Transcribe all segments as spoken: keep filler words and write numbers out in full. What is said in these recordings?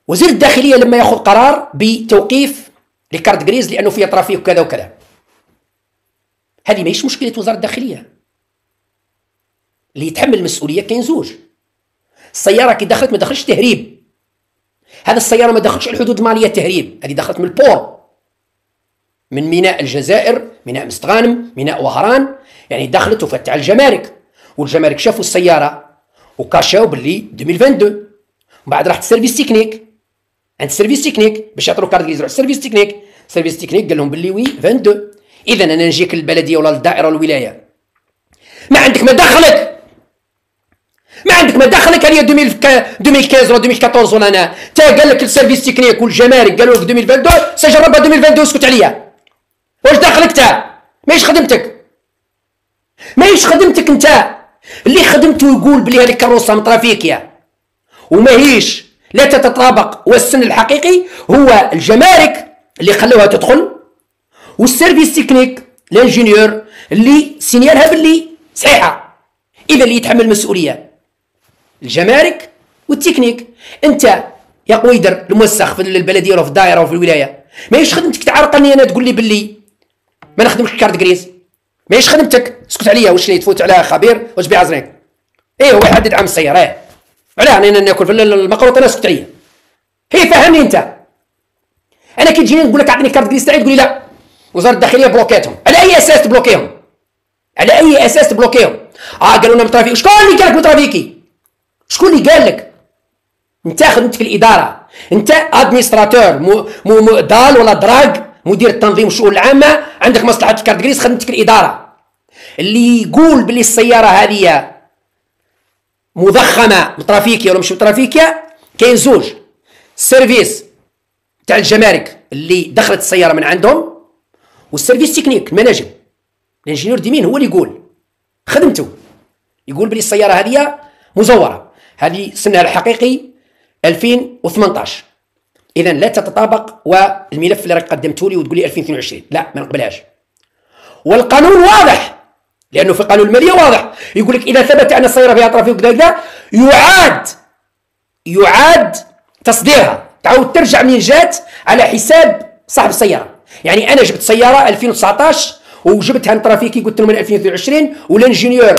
وزير الداخليه لما ياخذ قرار بتوقيف لكارت جريز لانه فيها ترافيك وكذا وكذا، هذه ماهيش مشكله وزاره الداخليه. اللي يتحمل المسؤوليه كاين زوج. السياره كي دخلت ما دخلش تهريب، هذا السياره ما دخلش الحدود الماليه تهريب، هذه دخلت من البور، من ميناء الجزائر، ميناء مستغانم، ميناء وهران، يعني دخلت وفتح الجمارك، والجمارك شافوا السياره وكاشاو باللي ألفين واثنين وعشرين، ومن بعد راحت السيرفيس تكنيك عند السيرفيس تكنيك باش يعطوا كارت جريز، روح السيرفيس تكنيك، السيرفيس تكنيك قال لهم باللي وي اثنين وعشرين. اذا انا نجيك للبلديه ولا للدائره ولا الولايه، ما عندك ما دخلك، ما عندك ما دخلك هذه ألفين وخمسطاش ولا ألفين وأربعطاش ولا انا، تا قال لك السيرفيس تكنيك والجمارك قالوا لك ألفين واثنين وعشرين سجربها ألفين واثنين وعشرين اسكت عليا. واش دخلك تا؟ ماهيش خدمتك، ماهيش خدمتك انت. اللي خدمته يقول بلي هذه الكروسه من ترافيكيا وماهيش لا تتطابق، والسن الحقيقي هو الجمارك اللي خلوها تدخل، والسيرفيس تكنيك الانجينيور اللي سينيالها باللي صحيحه. اذا اللي يتحمل المسؤوليه الجمارك والتكنيك. انت يا قويدر الموسخ في البلديه ولا في الدائره ولا في الولايه، ماهيش خدمتك تعرقني انا تقول لي باللي ما نخدمش كارت جريز، ماهيش خدمتك. اسكت عليا، واش اللي تفوت على خبير واش بيع زريك؟ ايه هو يحدد عام السياره، ايه علاه انا ناكل في المقروط انا اسكت عليا. هي فهمني انت. انا كي تجيني نقول لك اعطيني كارت جريز تاعي تقول لي لا وزاره الداخليه بلوكاتهم. على اي اساس تبلوكيهم؟ على اي اساس تبلوكيهم؟ اه قالوا لنا مترافيك. شكون اللي قال لك مترافيكي؟ شكون اللي قال لك؟ انت خدمتك الاداره، انت ادمنستراتور مو مو دال ولا دراج، مدير التنظيم والشؤون العامه، عندك مصلحه الكارت جريز، خدمتك الاداره. اللي يقول باللي السياره هذه مضخمه مترافيكيه ولا مش مترافيكيه كاين زوج. السيرفيس تاع الجمارك اللي دخلت السياره من عندهم، والسيرفيس تكنيك المناجم الانجينيور ديمين هو اللي يقول خدمته، يقول بلي السياره هذه مزوره، هذه سنها الحقيقي ألفين وثمنطاش. اذا لا تتطابق، والملف اللي راك قدمته لي وتقول لي ألفين واثنين وعشرين لا ما نقبلهاش. والقانون واضح، لانه في قانون الماليه واضح يقول لك اذا ثبت ان السياره فيها ترافيك وكذا يعاد يعاد تصديرها، تعاود ترجع منين جات على حساب صاحب السياره. يعني انا جبت سياره ألفين وتسعطاش وجبتها من ترافيكي قلت له من ألفين واثنين وعشرين، والانجينيور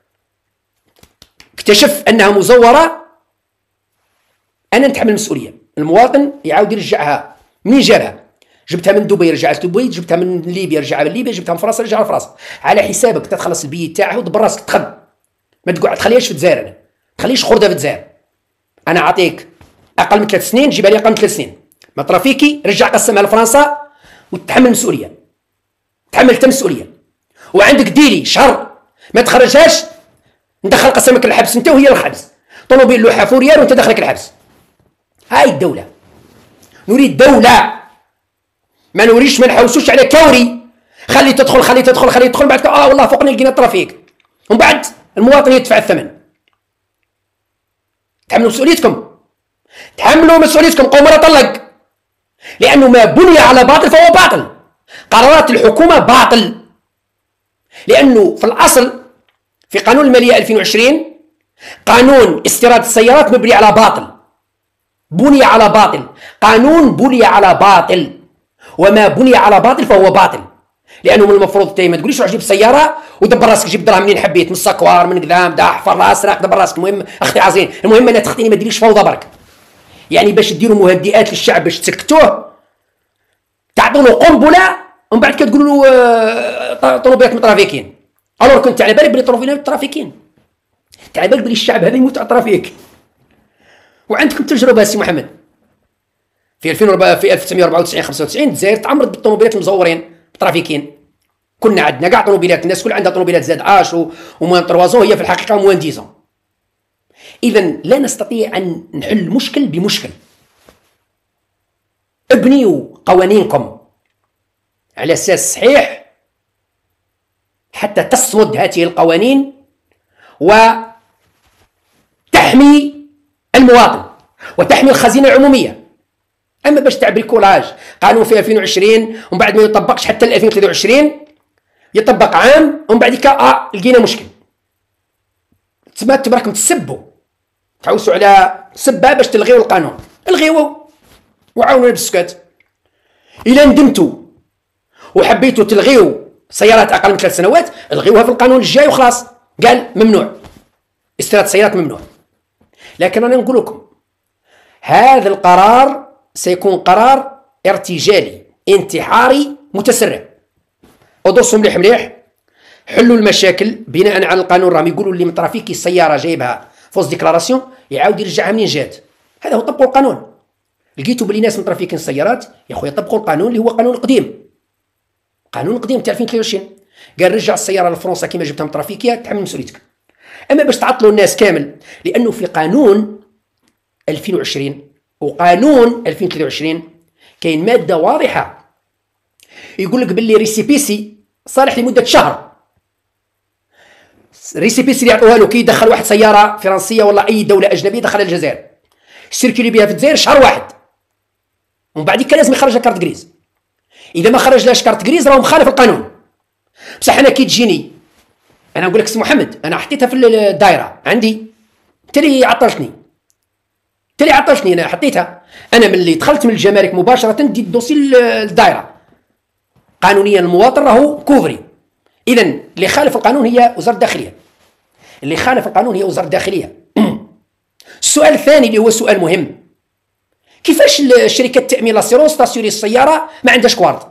اكتشف انها مزوره، انا نتحمل المسؤوليه. المواطن يعاود يرجعها منين جابها؟ جبتها من دبي رجعت لدبي، جبتها من ليبيا رجعها من ليبيا، جبتها من فرنسا رجعها لفرنسا، على حسابك تتخلص البي تاعها ودبر راسك تخدم. ما تقعد تخليهاش في الجزائر، انا تخليش خردها في الجزائر. انا اعطيك اقل من ثلاث سنين جيبها لي اقل من ثلاث سنين، ما ترافيكي رجع قسمها لفرنسا وتتحمل المسؤوليه، تحمل انت المسؤوليه. وعندك ديلي شهر ما تخرجهاش ندخل قسمك الحبس انت وهي الحبس، طوموبيل له حافو ريال وانت داخلك الحبس. هاي الدوله، نريد دوله، ما نوريش ما نحوسوش على كوري. خلي تدخل خلي تدخل خلي تدخل بعد اه والله فوقنا لقينا الترافيك، ومن بعد المواطن يدفع الثمن. تحملوا مسؤوليتكم، تحملوا مسؤوليتكم. قوم طلق، لانه ما بني على باطل فهو باطل. قرارات الحكومه باطل، لانه في الاصل في قانون الماليه ألفين وعشرين قانون استيراد السيارات مبني على باطل، بني على باطل. قانون بني على باطل، وما بني على باطل فهو باطل. لانه من المفروض تي ما تقوليش روح جيب سياره ودبر راسك، جيب دراهم منين حبيت، من السكوار من قدام داح فراس راك دبر راسك. المهم اختي عزين، المهم لا تخطيني ما ديريش فوضى برك. يعني باش ديروا مهدئات للشعب باش تسكتوه، تعطوا له قنبله ومن بعد كتقولوا له طوموبيلات مترافيكين. الور كنت على بالك بلي طوموبيلات مترافيكين، على بالك بلي الشعب هذا يموت على الترافيك. وعندكم تجربه سي محمد في ألفين وأربعة في ألف وتسعمائة وأربعة وتسعين خمسة وتسعين الجزائر تعمرت بالطوموبيلات المزورين ترافيكيين. كنا عندنا كاع طوموبيلات، الناس كل عندها طوموبيلات زاد اش وموان تروازون، هي في الحقيقه موان ديزون. اذا لا نستطيع ان نحل مشكل بمشكل. ابنيوا قوانينكم على اساس صحيح حتى تصمد هذه القوانين وتحمي المواطن وتحمي الخزينه العموميه. اما باش تاع بريكولاج قانون في ألفين وعشرين ومن بعد ما يطبقش حتى ل ألفين وثلاثة وعشرين، يطبق عام ومن بعد اه لقينا مشكل. تما تباركم تسبوا، تحوسوا على سبه باش تلغيوا القانون. الغيوه وعاونونا بالسكات. إلا ندمتوا وحبيتوا تلغيوا سيارات أقل من ثلاث سنوات الغيوها في القانون الجاي وخلاص، قال ممنوع استيراد سيارات، ممنوع. لكن أنا نقول لكم هذا القرار سيكون قرار ارتجالي انتحاري متسرع. ادرسوا مليح مليح، حلوا المشاكل بناء على القانون. راهم يقولوا اللي من ترافيكي السياره جايبها فوز ديكلاراسيون يعاود يرجعها منين جات. هذا هو، طبقوا القانون. لقيتوا بلي ناس من ترافيكين السيارات يا خويا طبقوا القانون اللي هو قانون قديم، قانون قديم تاع ألفين وثلاثة وعشرين، قال رجع السياره لفرنسا كيما جبتها من ترافيكيه تحمل مسؤوليتك. اما باش تعطلوا الناس كامل، لانه في قانون ألفين وعشرين وقانون ألفين وثلاثة وعشرين كاين ماده واضحه يقول لك باللي ريسيبيسي صالح لمده شهر. ريسيبيسي اللي يعطوها له كي يدخل واحد سياره فرنسيه ولا اي دوله اجنبيه دخلها الجزائر يسيركلي بها في الجزائر شهر واحد، ومن بعد كان لازم يخرج كارت غريز. اذا ما خرج لاش كارت غريز راهو مخالف القانون. بصح انا كي تجيني انا نقول لك سي محمد انا حطيتها في الدائره عندي، انت اللي عطلتني، انت اللي عطلتني، انا حطيتها. انا من اللي دخلت من الجمارك مباشره ديت الدوسي للدائره قانونيا، المواطن راهو كوفري. اذا اللي خالف القانون هي وزاره الداخليه، اللي خالف القانون هي وزاره الداخليه. السؤال الثاني اللي هو سؤال مهم، كيفاش الشركه التامين لاسيرونس تاسيوري السياره ما عندهاش كوارد؟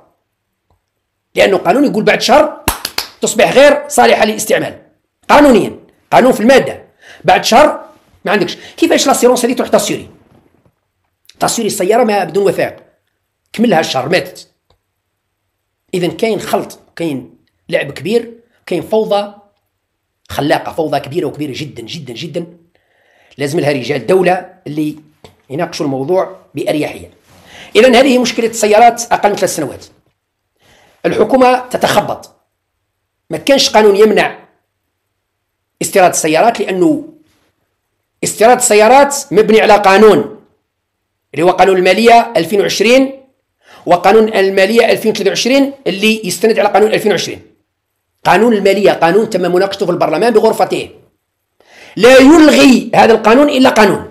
لانه القانون يقول بعد شهر تصبح غير صالحه للاستعمال قانونيا، قانون في الماده بعد شهر ما عندكش. كيفاش لاسيرونس هذه تروح تاسيوري تاسيوري السياره ما بدون وثائق كملها الشهر ماتت؟ اذا كاين خلط، كاين لعب كبير، كاين فوضى خلاقه، فوضى كبيره وكبيره جدا جدا جدا. لازم لها رجال دوله اللي يناقشوا الموضوع باريحيه. اذا هذه مشكله السيارات اقل من ثلاث سنوات. الحكومه تتخبط، ما كانش قانون يمنع استيراد السيارات، لانه استيراد السيارات مبني على قانون اللي هو قانون الماليه ألفين وعشرين وقانون الماليه ألفين وثلاثة وعشرين اللي يستند على قانون ألفين وعشرين. قانون الماليه قانون تم مناقشته في البرلمان بغرفته، لا يلغي هذا القانون الا قانون،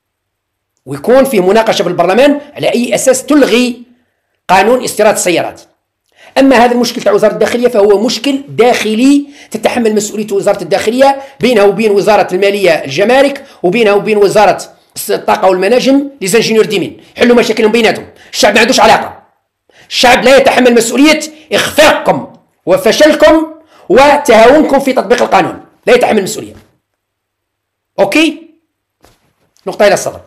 ويكون فيه مناقشه في البرلمان على اي اساس تلغي قانون استيراد السيارات. اما هذا المشكل تاع وزاره الداخليه فهو مشكل داخلي تتحمل مسؤوليته وزاره الداخليه، بينها وبين وزاره الماليه الجمارك، وبينها وبين وزاره الطاقه والمناجم لي زانجينيور ديمين، يحلوا مشاكلهم بيناتهم. الشعب ما عندوش علاقه، الشعب لا يتحمل مسؤوليه اخفاقكم وفشلكم وتهاونكم في تطبيق القانون، لا يتحمل مسؤوليه. اوكي، نقطه الى الصدر.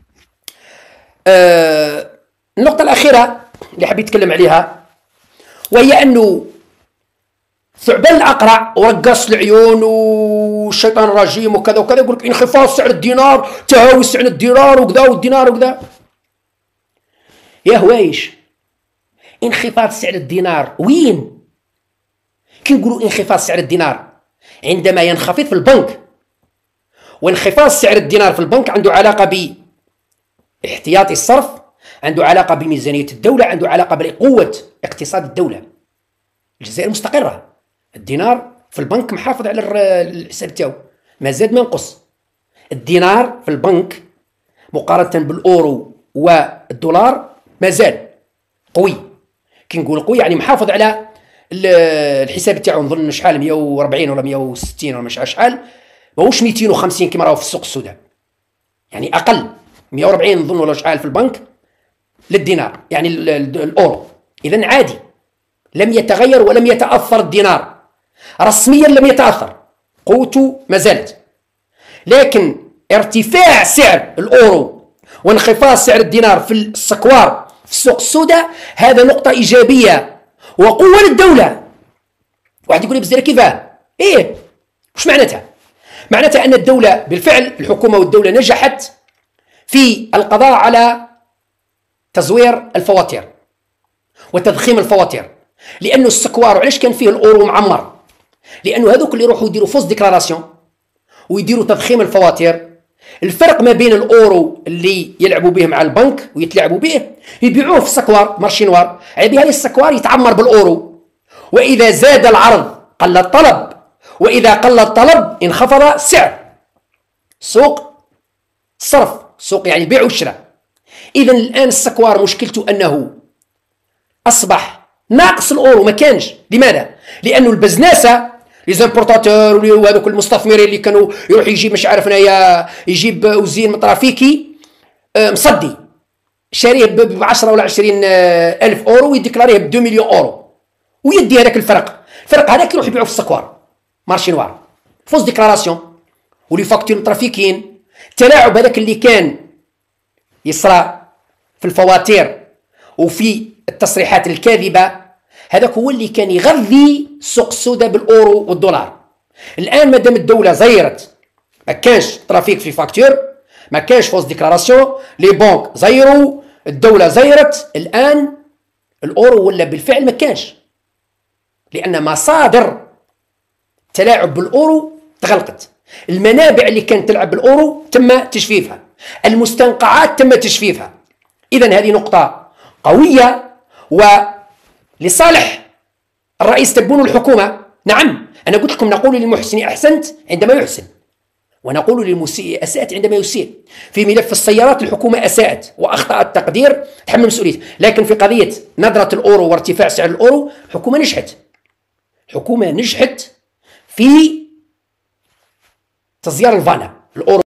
أه... النقطه الاخيره اللي حبيت اتكلم عليها وهي انه ثعبان الاقرع ورقص العيون والشيطان الرجيم وكذا وكذا يقول لك انخفاض سعر الدينار، تهاوي سعر الدينار وكذا والدينار وكذا. يا هوايش، انخفاض سعر الدينار وين؟ كي نقولوا انخفاض سعر الدينار عندما ينخفض في البنك، وانخفاض سعر الدينار في البنك عنده علاقه باحتياطي الصرف، عنده علاقه بميزانيه الدوله، عنده علاقه بقوه اقتصاد الدوله. الجزائر مستقره، الدينار في البنك محافظ على الحساب تاعو، ما زاد ما نقص. الدينار في البنك مقارنه بالاورو والدولار ما زال قوي. كي نقول قوي يعني محافظ على الحساب تاعو، نظن شحال مية وأربعين ولا مية وستين ولا مش شحال، ماهوش ميتين وخمسين كما راهو في السوق السوداء، يعني اقل مية وأربعين نظن ولا شحال في البنك للدينار يعني الاورو. اذا عادي، لم يتغير ولم يتاثر الدينار رسميا، لم يتاثر، قوته ما زالت. لكن ارتفاع سعر الاورو وانخفاض سعر الدينار في السكوار في السوق السوداء هذا نقطه ايجابيه وقوه للدوله. واحد يقول لي بزاف كيفاه؟ ايه، وش معناتها؟ معناتها ان الدوله بالفعل، الحكومه والدوله نجحت في القضاء على تزوير الفواتير وتضخيم الفواتير. لانه السكوار علاش كان فيه الاورو معمر؟ لانه هذوك اللي يروحوا يديروا فوز ديكلاراسيون ويديروا تضخيم الفواتير، الفرق ما بين الاورو اللي يلعبوا به مع البنك ويتلعبوا به يبيعوه في السكوار مارشي نوار، على هذا السكوار يتعمر بالاورو، واذا زاد العرض قل الطلب، واذا قل الطلب انخفض السعر. سوق الصرف، سوق يعني البيع والشراء. إذا الآن السكوار مشكلته أنه أصبح ناقص الأورو، ما كانش. لماذا؟ لأنه البزناسة لي زامبورتاتور وهذوك المستثمرين اللي كانوا يروح يجيب مش عارف هنايا يجيب وزين مطرافيكي مصدي شاريه ب عشرة ولا عشرين ألف أورو ويديكلاريه ب اثنين مليون أورو ويدي هذاك الفرق. الفرق هذاك يروح يبيعوا في السكوار مارشي نوار فوز ديكلاراسيون ولي فاكتور مترافيكين. التلاعب هذاك اللي كان يصرى في الفواتير وفي التصريحات الكاذبة هذاك هو اللي كان يغذي السوق السوداء بالأورو والدولار. الآن مادام الدولة زيرت ما كانش ترافيك في فاكتور، ما كانش فوز ديكلاراسيون، لي بنك زيروا، الدولة زيرت، الآن الأورو ولا بالفعل ما كانش، لأن مصادر تلاعب بالأورو تغلقت. المنابع اللي كانت تلعب بالأورو تم تجفيفها، المستنقعات تم تجفيفها. إذا هذه نقطة قوية ولصالح الرئيس تبون الحكومة. نعم أنا قلت لكم نقول للمحسن أحسنت عندما يحسن، ونقول للمسيء أساءت عندما يسيء. في ملف السيارات الحكومة أساءت وأخطأت تقدير تحمل مسؤوليته، لكن في قضية نظرة الأورو وارتفاع سعر الأورو الحكومة نجحت. الحكومة نجحت في تزيار الفانا الأورو